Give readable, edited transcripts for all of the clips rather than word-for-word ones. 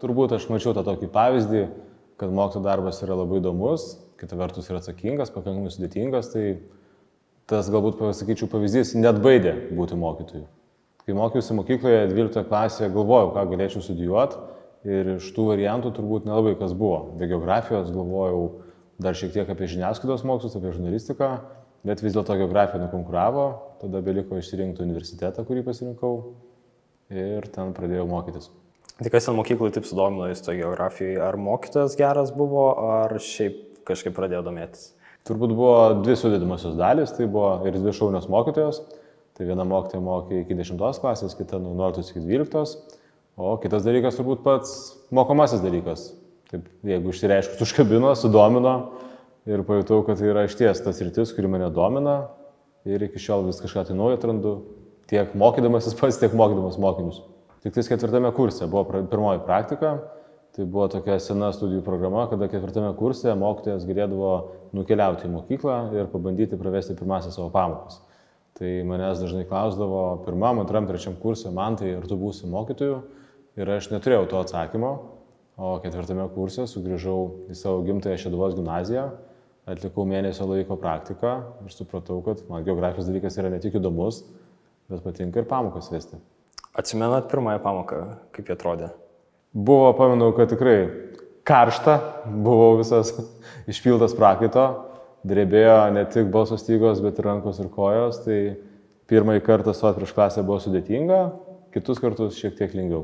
Turbūt aš mačiau tą tokį pavyzdį, kad mokytojo darbas yra labai įdomus, kita vertus yra atsakingas, pakankamai sudėtingas, tai tas galbūt, pasakyčiau, pavyzdys net baidė būti mokytoju. Kai mokiausi mokykloje 12 klasėje, galvojau, ką galėčiau studijuoti ir iš tų variantų turbūt nelabai kas buvo. Be geografijos galvojau dar šiek tiek apie žiniasklaidos mokslus, apie žurnalistiką, bet vis dėlto geografija nukonkuravo, tada beliko išsirinkti universitetą, kurį pasirinkau ir ten pradėjau mokytis. Tai kas ten mokyklai taip sudomino jūs to geografijoje? Ar mokytojas geras buvo, ar šiaip kažkaip pradėjo domėtis? Turbūt buvo dvi sudėdamosios dalys, tai buvo ir dvi šaunios mokytojos. Tai viena mokytoja mokė iki 10 klasės, kita nuo 11 iki 12, o kitas dalykas turbūt pats mokomasis dalykas. Taip, jeigu išsireiškus užkabino, sudomino ir pajutau, kad tai yra išties tas sritis, kuri mane domina ir iki šiol vis kažką tai naujo atrandu, tiek mokydamasis pats, tiek mokydamas mokinius. Tik tais 4 kurse buvo pirmoji praktika, tai buvo tokia sena studijų programa, kada 4 kurse mokytojas galėdavo nukeliauti į mokyklą ir pabandyti pravesti pirmąsias savo pamokas. Tai manęs dažnai klausdavo 1., 2., 3. kurse, man tai ar tu būsi mokytoju, ir aš neturėjau to atsakymo, o 4 kurse sugrįžau į savo gimtąją Šeduvos gimnaziją, atlikau mėnesio laiko praktiką ir supratau, kad man geografijos dalykas yra ne tik įdomus, bet patinka ir pamokas vesti. Atsimenat pirmąją pamoką, kaip jie atrodė? Buvo, pamenu, kad tikrai karšta, buvau visas išpiltas prakaito, drebėjo ne tik balso stygos, bet ir rankos ir kojos, tai pirmąjį kartą stot prieš klasę buvo sudėtinga, kitus kartus šiek tiek lengviau.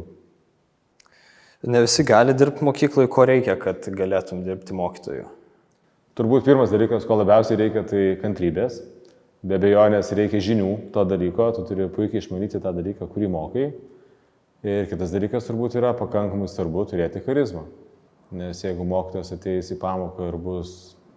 Ne visi gali dirbti mokykloje, ko reikia, kad galėtum dirbti mokytoju? Turbūt pirmas dalykas, ko labiausiai reikia, tai kantrybės. Be abejonės reikia žinių to dalyko, tu turi puikiai išmanyti tą dalyką, kurį mokai. Ir kitas dalykas turbūt yra pakankamai svarbu turėti charizmą. Nes jeigu mokytojas ateis į pamoką ir bus,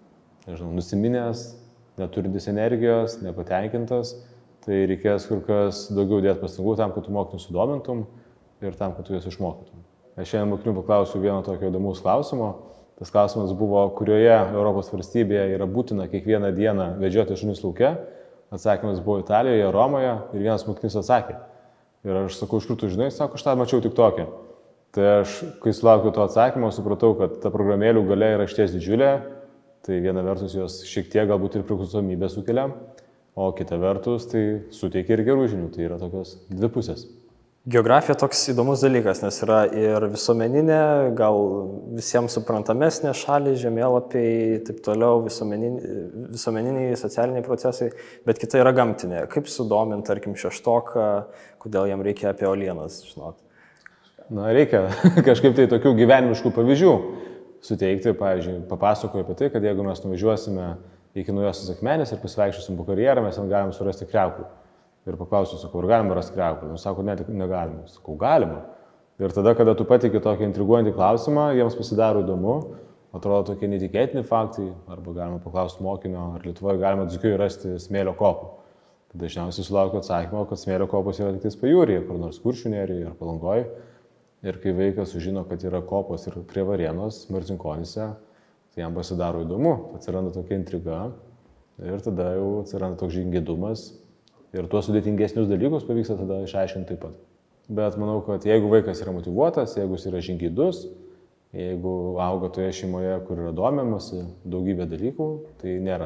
nusiminęs, neturintis energijos, nepatenkintas, tai reikės kur kas daugiau dėti pastangų tam, kad tu mokinius sudomintum ir tam, kad tu juos išmokytum. Aš šiandien mokinių paklausiu vieno tokio įdomaus klausimo. Tas klausimas buvo, kurioje Europos valstybėje yra būtina kiekvieną dieną vedžioti šunis lauke. Atsakymas buvo Italijoje, Romoje ir vienas mokinys atsakė. Ir aš sakau, iš kur tu žinai, sako, aš tą mačiau tik tokią. Tai aš, kai sulaukiau to atsakymo, supratau, kad ta programėlių galia yra išties didžiulė. Tai viena vertus jos šiek tiek galbūt ir priklausomybę sukelia, o kita vertus tai suteikia ir gerų žinių. Tai yra tokios dvi pusės. Geografija toks įdomus dalykas, nes yra ir visuomeninė, gal visiems suprantamesnė šaliai, žemėlapiai, taip toliau, visuomeniniai, socialiniai procesai, bet kita yra gamtinė. Kaip sudomint, tarkim, šeštoką, kodėl jam reikia apie uolienas žinot? Na, reikia kažkaip tai tokių gyvenimiškų pavyzdžių suteikti. Pavyzdžiui, papasakoju apie tai, kad jeigu mes nuvažiuosime iki Naujosios Akmenės ir pasivaikščiosim po karjerą, mes ten galim surasti kriauklų. Ir paklausiu, sakau, ar galima rasti kriauklę? Jis sako, ne, negalima. Sakau, galima. Ir tada, kada tu patiki tokį intriguojantį klausimą, jiems pasidaro įdomu, atrodo tokie netikėtini faktai, arba galima paklausti mokinio, ar Lietuvoje galima Dzūkijoje rasti smėlio kopų. Tai dažniausiai sulaukiu atsakymo, kad smėlio kopos yra tik pajūryje, kur nors Kuršių nerijoje ar Palangoje. Ir kai vaikas sužino, kad yra kopos ir prie Varėnos, Marcinkonyse, tai jam pasidaro įdomu, atsiranda tokia intriga ir tada jau atsiranda toks žingeidumas. Ir tuos sudėtingesnius dalykus pavyksta tada išaiškinti taip pat. Bet manau, kad jeigu vaikas yra motyvuotas, jeigu jis yra žingeidus, jeigu auga toje šeimoje, kur yra domimasi daugybė dalykų, tai nėra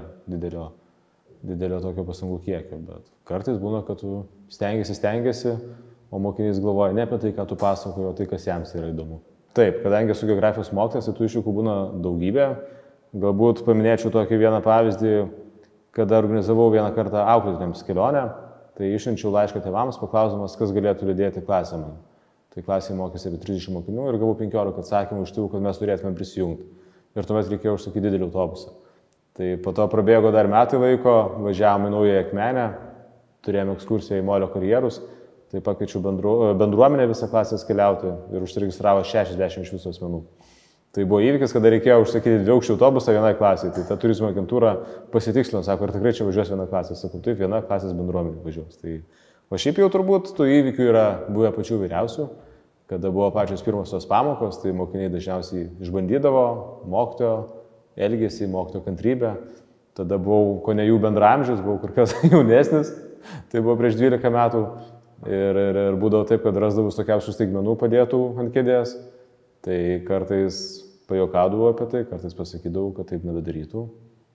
didelio tokio pastangų kiekio. Bet kartais būna, kad tu stengiasi, o mokinys galvoja ne apie tai, ką tu pasakoji, o tai, kas jiems yra įdomu. Taip, kadangi esu geografijos mokytojas, tai tų iššūkių būna daugybė. Galbūt paminėčiau tokį vieną pavyzdį. Kada organizavau vieną kartą auklėtiniams kelionę, tai išsiunčiau laišką tėvams, paklausdamas, kas galėtų lydėti klasę man. Tai klasėje mokėsi apie 30 mokinių ir gavau 15 atsakymų iš tėvų, kad mes turėtume prisijungti. Ir tuomet reikėjo užsakyti didelį autobusą. Tai po to prabėgo dar metai laiko, važiavome į Naująją Akmenę, turėjome ekskursiją į Molio karjerus, tai pakviečiau bendruomenę visą klasės keliauti ir užsiregistravo 60 iš viso asmenų. Tai buvo įvykis, kada reikėjo užsakyti 2 aukščių autobusą vienai klasiai. Tai ta turizmo agentūra pasitikslino, sako, ar tikrai čia važiuos viena klasė. Sakau, taip, viena klasės bendruomenė važiuos. Tai, o šiaip jau turbūt tų įvykių yra buvę pačių vyriausių. Kada buvo pačios pirmosios pamokos, tai mokiniai dažniausiai išbandydavo mokytojo elgesį, mokytojo kantrybę. Tada buvau kone jų bendraamžius, buvau kur kas jaunesnis. Tai buvo prieš 12 metų. Ir būdavo taip, kad rasdavus tokiausių staigmenų padėtų ant kėdės. Tai kartais pajuokaudavau apie tai, kartais pasakydavau, kad taip nebedarytų.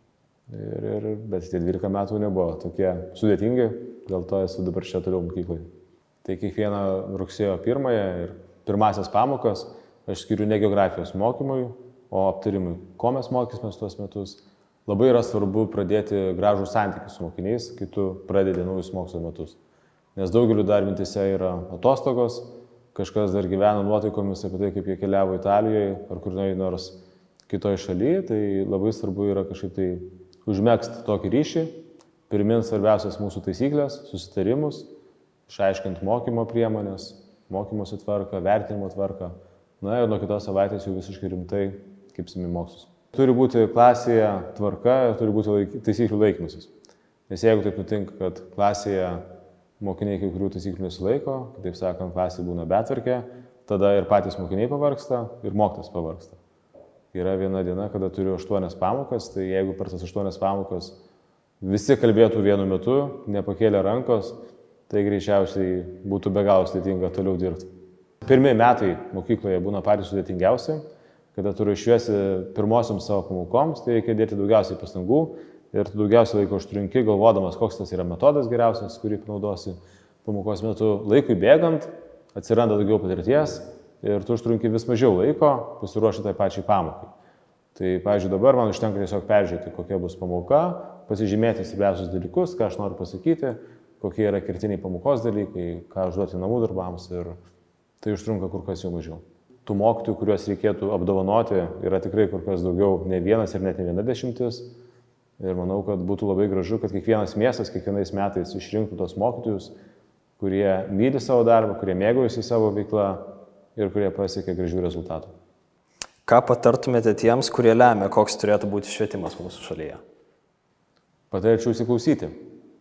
Bet tie 12 metų nebuvo tokie sudėtingi, dėl to esu dabar čia toliau mokykloje. Tai kiekvieną rugsėjo 1-ąją ir pirmasias pamokas aš skiriu ne geografijos mokymui, o aptarimui, ko mes mokysimės tuos metus. Labai yra svarbu pradėti gražų santykį su mokiniais, kai tu pradedi naujus mokslo metus. Nes daugeliu dar mintise yra atostogos, kažkas dar gyvena nuotaikomis apie tai, kaip jie keliavo Italijoje ar kur nors kitoje šalyje, tai labai svarbu yra kažkaip tai užmegzti tokį ryšį, primint svarbiausias mūsų taisyklės, susitarimus, išaiškint mokymo priemonės, mokymosi tvarką, vertinimo tvarką. Na ir nuo kitos savaitės jau visiškai rimtai kibsim į mokslus. Turi būti klasėje tvarka ir turi būti taisyklių laikymasis. Nes jeigu taip nutinka, kad klasėje mokiniai kai kurių taisyklių nesilaiko, kitaip sakant, klasėje būna betvarkė, tada ir patys mokiniai pavargsta, ir mokytojas pavargsta. Yra viena diena, kada turiu 8 pamokas, tai jeigu per tas 8 pamokas visi kalbėtų vienu metu, nepakėlė rankos, tai greičiausiai būtų be galo sudėtinga toliau dirbti. Pirmi metai mokykloje būna patys sudėtingiausi, kada turiu išviesi pirmosioms savo pamokoms, tai reikia dėti daugiausiai pastangų ir daugiausiai laiko užtrunki, galvodamas, koks tas yra metodas geriausias, kurį panaudosi pamokos metu. Laikui bėgant atsiranda daugiau patirties ir tu užtrunki vis mažiau laiko pasiruošti tai pačiai pamokai. Tai, pavyzdžiui, dabar man užtenka tiesiog peržiūrėti, kokia bus pamoka, pasižymėti svarbiausius dalykus, ką aš noriu pasakyti, kokie yra kertiniai pamokos dalykai, ką užduoti namų darbams ir tai užtrunka kur kas jau mažiau. Tų mokytojų, kuriuos reikėtų apdovanoti, yra tikrai kur kas daugiau, ne vienas ir net ne viena dešimtis. Ir manau, kad būtų labai gražu, kad kiekvienas miestas kiekvienais metais išrinktų tos mokytojus, kurie myli savo darbą, kurie mėgaujasi savo veiklą ir kurie pasiekia gražių rezultatų. Ką patartumėte tiems, kurie lemia, koks turėtų būti švietimas mūsų šalyje? Patarčiau įsiklausyti,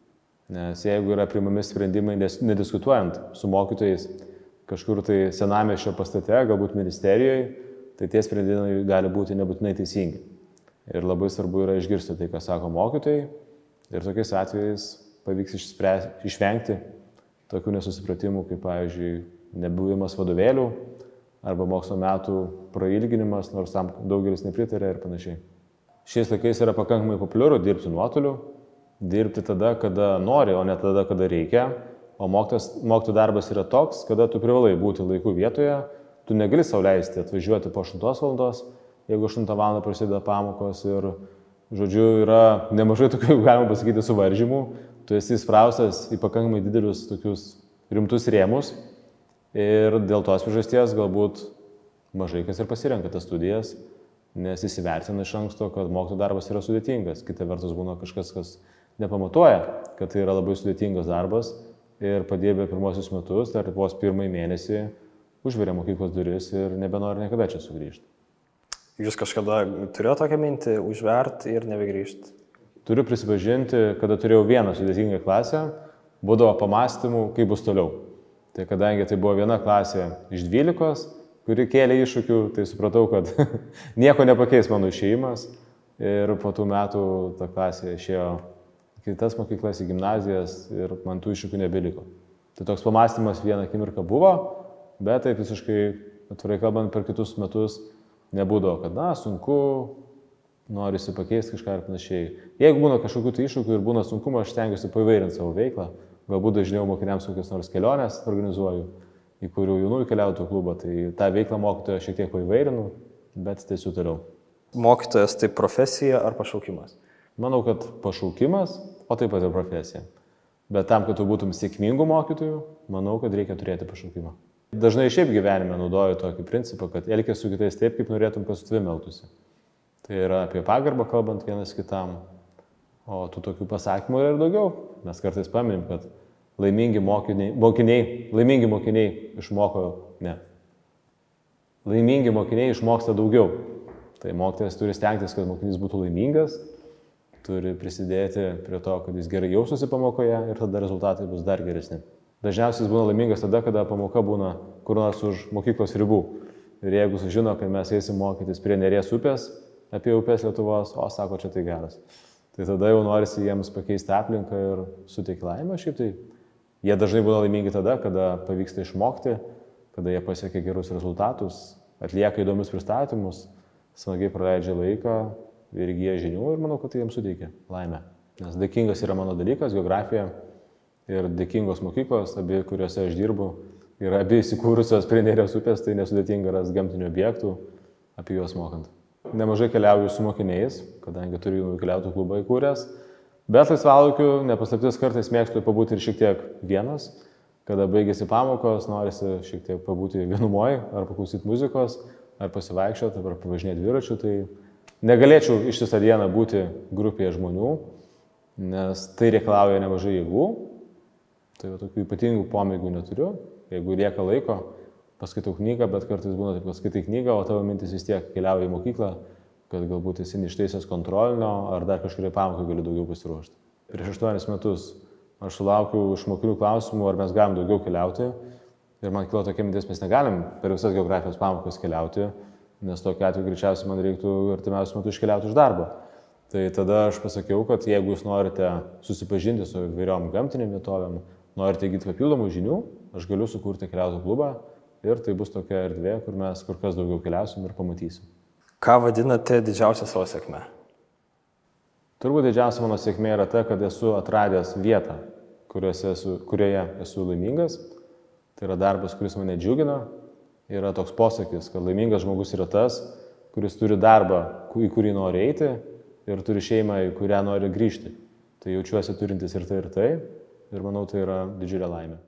nes jeigu yra priimami sprendimai nediskutuojant su mokytojais, kažkur tai senamiesčio pastate, galbūt ministerijoje, tai tie sprendimai gali būti nebūtinai teisingi. Ir labai svarbu yra išgirsti tai, ką sako mokytojai, ir tokiais atvejais pavyks išvengti tokių nesusipratimų, kaip, pavyzdžiui, nebuvimas vadovėlių arba mokslo metų prailginimas, nors tam daugelis nepritarė ir panašiai. Šiais laikais yra pakankamai populiaru dirbti nuotoliu, dirbti tada, kada nori, o ne tada, kada reikia. O mokytojo darbas yra toks, kada tu privalai būti laiku vietoje, tu negali sau leisti atvažiuoti po 8 valandos, jeigu 8 valandą prasideda pamokos ir, žodžiu, yra nemažai tokių, galima pasakyti, suvaržymų, tu esi įspraustas į pakankamai didelius tokius rimtus rėmus ir dėl tos priežasties galbūt mažai kas ir pasirenka tas studijas, nes įsivertina iš anksto, kad mokytojo darbas yra sudėtingas. Kita vertus būna kažkas, kas nepamatuoja, kad tai yra labai sudėtingas darbas. Ir padirbę pirmosius metus, dar vos pirmąjį mėnesį užveria mokyklos duris ir nebenori niekada čia sugrįžti. Jūs kažkada turėjote tokią mintį užverti ir nebegrįžti? Turiu prisipažinti, kada turėjau vieną sudėtingą klasę, būdavo pamastymų, kaip bus toliau. Tai kadangi tai buvo viena klasė iš 12, kuri kėlė iššūkių, tai supratau, kad nieko nepakeis mano išėjimas. Ir po tų metų ta klasė išėjo kitas mokyklas, į gimnazijas ir man tų iššūkių nebeliko. Tai toks pamastymas vieną akimirką buvo, bet taip visiškai, atvirai kalbant, per kitus metus nebūdavo, kad, sunku, norisi pakeisti kažką ir panašiai. Jeigu būna kažkokių tai iššūkių ir būna sunkumo, aš stengiuosi paįvairinti savo veiklą. Galbūt dažniau mokiniams kokias nors keliones organizuoju, į kurių jaunųjų keliautojų klubą, tai tą veiklą mokytojo šiek tiek paįvairinu, bet tęsiu toliau. Mokytojas tai profesija ar pašaukimas? Manau, kad pašaukimas, o taip pat ir profesija. Bet tam, kad tu būtum sėkmingų mokytojų, manau, kad reikia turėti pašaukimą. Dažnai šiaip gyvenime naudoju tokį principą, kad elkis su kitais taip, kaip norėtum, kad su tavimi elgtųsi. Tai yra apie pagarbą kalbant vienas kitam, o tų tokių pasakymų yra ir daugiau. Mes kartais paminim, kad laimingi mokiniai išmoksta daugiau. Tai mokytojas turi stengtis, kad mokinys būtų laimingas, turi prisidėti prie to, kad jis gerai jaustųsi pamokoje ir tada rezultatai bus dar geresni. Dažniausiai jis būna laimingas tada, kada pamoka būna kur nors už mokyklos ribų. Ir jeigu sužino, kad mes eisim mokytis prie Neries upės, apie upės Lietuvos, sako, čia tai geras. Tai tada jau norisi jiems pakeisti aplinką ir suteikti laimę. Šiaip tai jie dažnai būna laimingi tada, kada pavyksta išmokti, kada jie pasiekia gerus rezultatus atlieka įdomius pristatymus, smagiai praleidžia laiką ir įgyja žinių ir manau, kad tai jiems suteikia laimę. Nes dėkingas yra mano dalykas, geografija ir dėkingos mokyklos, abi, kuriuose aš dirbu, yra abi įsikūrusios prie Nerijos upės, tai nesudėtinga rasti gamtinių objektų, apie juos mokant. Nemažai keliauju su mokiniais, kadangi turiu jaunųjų keliautojų klubą įkūręs, bet laisvalaikiu, nepaslaptis, kartais mėgstu pabūti ir šiek tiek vienas, kada baigėsi pamokos, norisi šiek tiek pabūti vienumoje, ar paklausyti muzikos, ar pasivaikščioti, ar pavažinėti dviračiu, tai negalėčiau ištisą dieną būti grupėje žmonių, nes tai reikalauja nemažai jėgų, tai tokių ypatingų pomėgių neturiu, jeigu lieka laiko, paskaitau knygą, bet kartais būna taip, kad skaitai knygą, o tavo mintis vis tiek keliauja į mokyklą, kad galbūt esi neištaisęs kontrolinio, ar dar kažkuria pamokai gali daugiau pasiruošti. Prieš 8 metus aš sulaukiau iš mokinių klausimų, ar mes galim daugiau keliauti, ir man kilo tokia mintis, mes negalim per visas geografijos pamokas keliauti, nes tokiu atveju greičiausiai man reiktų artimiausiu metu iškeliauti iš darbo. Tai tada aš pasakiau, kad jeigu jūs norite susipažinti su įvairiom gamtinėm vietovėm, norite įgyti papildomų žinių, aš galiu sukurti keliautojų klubą ir tai bus tokia erdvė, kur mes kur kas daugiau keliausim ir pamatysim. Ką vadinate didžiausia savo sėkme? Turbūt didžiausia mano sėkmė yra ta, kad esu atradęs vietą, kurioje esu laimingas. Tai yra darbas, kuris mane džiugina. Yra toks posakis, kad laimingas žmogus yra tas, kuris turi darbą, į kurį nori eiti ir turi šeimą, į kurią nori grįžti. Tai jaučiuosi turintis ir tai, ir manau, tai yra didžiulė laimė.